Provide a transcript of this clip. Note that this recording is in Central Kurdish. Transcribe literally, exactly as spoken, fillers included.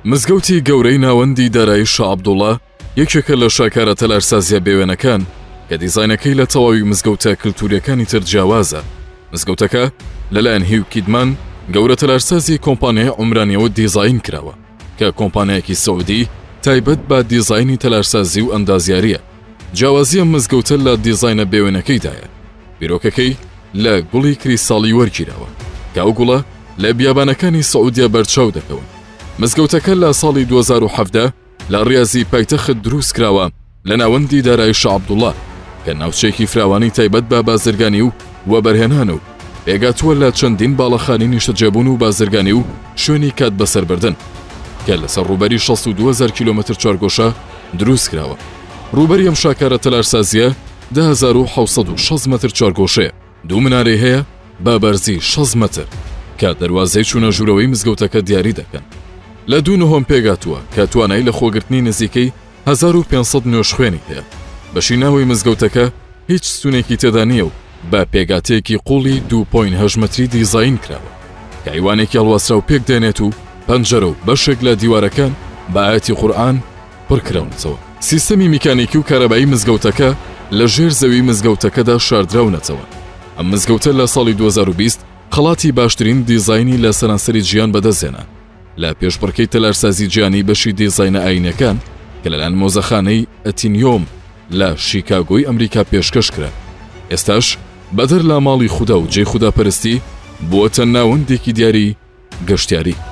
مزگەوتی گەورەی ناوەندی دارایی شا عەبدوڵڵا یەکێکە لە شاکارە تەلارسازیە بێوێنەکان کە دیزاینەکەی لە تەواوی مزگەوتە کللتوریەکانی تر جیاوازە. مزگەوتەکە لەلایەن هیو کیدمان گەورە تەلارسازی کۆمپانیای عومرانیەوە دیزاین کراوە کە کۆمپانیایەکی سەعودی تایبەت بە دیزاینی تەلارسازی و ئەندازیاریە. جیاوازیە مزگەوتە لە دیزاینە بێوێنەکەیدایە. بیرۆکەکەی لە گوڵی کریساڵی وەرگیراوە کە ئەو گوڵە لە بیابانەکانی سەعودیە بەرچاو دەکەون. مزگەوتەکە لە ساڵی دوو هەزار و حەڤدە لە ڕیازی پایتەخت دروست کراوە لە ناوەندی دارایی شا عەبدوڵڵا کە ناوچەیەکی فراوانی تایبەت بە بازرگانی و وەبەرهێنان و پێگاتووە لە چەندین باڵەخانی نیشتەجێبوون و بازرگانی و شوێنی کات بەسەربردن کە لەسەر ڕووبەری شەست و دوو هەزار کیلۆمەتر چوارگۆشە دروست کراوە. ڕووبەری ئەم شاکارە تەلارسازیە ده هەزار و حەوت سەد و شەش مەتر چوارگۆشەیە. دوو منارەی هەیە بە بەرزی شەش مەتر کە دەواازەی چوونە ژوورەوەی مزگەوتەکە دیاری دەکەن. لە دوو نۆهۆم پێگاتووە کە توانایی لە خۆگرتنی نزیکەی هەزار و پێنج سەد نوێژخوێنی هەیە. بەشی ناوەی مزگەوتەکە هیچ ستونێکی تێدا نییە و بە پێگاتەیەکی قوڵی دوو پۆینت هەژد مەتری دیزاین کراوە کە هیوانێکی هەڵواسرا و پێک دێنێت و پەنجەرە و بەشێک لە دیوارەکان بە ئاەتی قورئان پڕکراونەتەوە. سیستەمی میکانیکی و کارەبایی مزگەوتەکە لە ژێر زەوی مزگەوتەکەدا شاردراونەتەوە. ئەم مزگەوتە لە ساڵی دوو هەزار و بیست خەڵاتی باشترین دیزاینی لە سەرانسەری جیهان بەدەستهێنا لە پێشبڕکەی تەلارسازی جیهانی بەشی دیزاینە ئاینەکان کە لەلایەن مۆزەخانەی ئەتینیۆم لە شیکاگۆی ئەمریکا پێشکەش کرا. ئێستاش بەدەر لە ماڵی خودا و جێی خوداپەرستی بووەتە ناوەندێکی دیاری گەشتیاری.